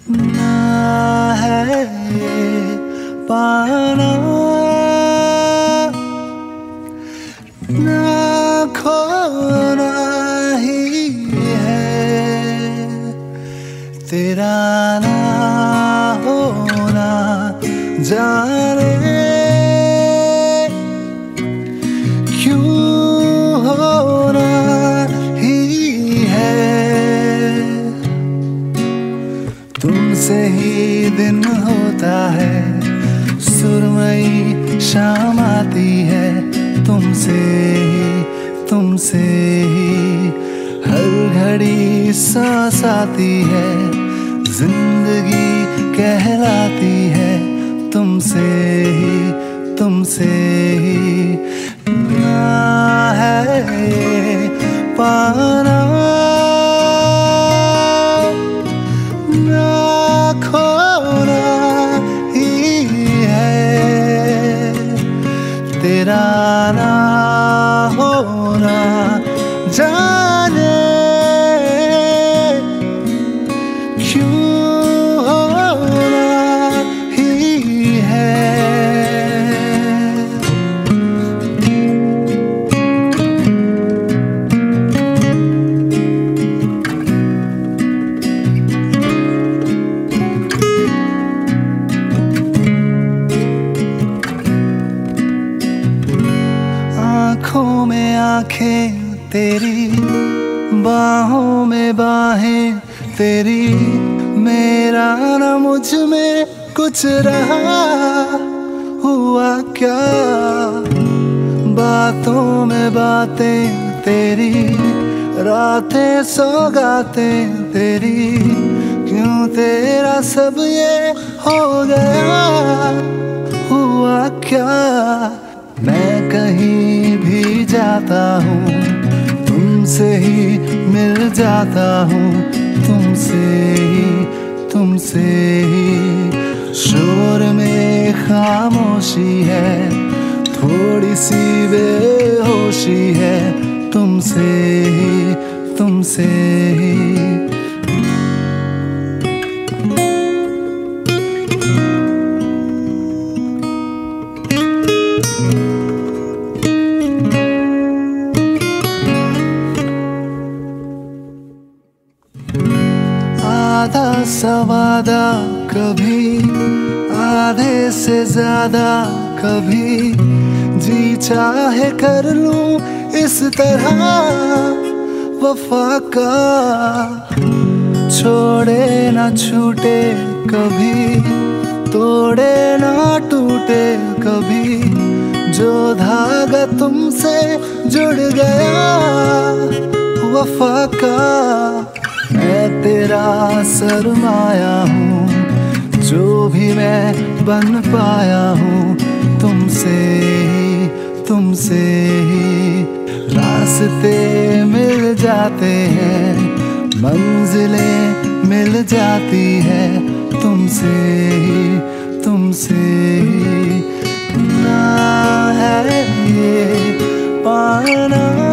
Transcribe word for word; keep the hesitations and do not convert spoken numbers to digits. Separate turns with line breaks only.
ना है ये पाना, ना खोना ही है। तेरा ना होना जाने क्यों होना ही है। तुमसे ही दिन होता है, सुरमई शाम आती है। तुमसे ही तुमसे ही हर घड़ी सांस आती है, जिंदगी कहलाती है। तुमसे ही तुमसे ही ना है ये पाना, ना खोना ही है। तेरा ना होना जाने क्यों होना ही है। आँखों में आँखें तेरी, बाहों में बाहें तेरी। मेरा ना मुझ में कुछ रहा हुआ क्या, बातों में बातें तेरी, रातें सौगातें तेरी। क्यों तेरा सब ये हो गया, हुआ क्या। मैं कहीं भी जाता हूँ, तुमसे ही मिल जाता हूँ। तुमसे ही तुमसे ही शोर में खामोशी है, थोड़ी सी बेहोशी है। तुमसे ही तुमसे ही आधा सवादा कभी, आधे से ज्यादा कभी। जी चाहे कर लूं इस तरह वफा का, छोड़े ना छूटे कभी, तोड़े ना टूटे कभी। जो धागा तुमसे जुड़ गया वफा का, मैं तेरा सरमाया हूँ। जो भी मैं बन पाया हूँ, तुमसे ही तुमसे ही रास्ते मिल जाते हैं, मंजिलें मिल जाती है। तुमसे ही तुमसे ही ना है ये पाना।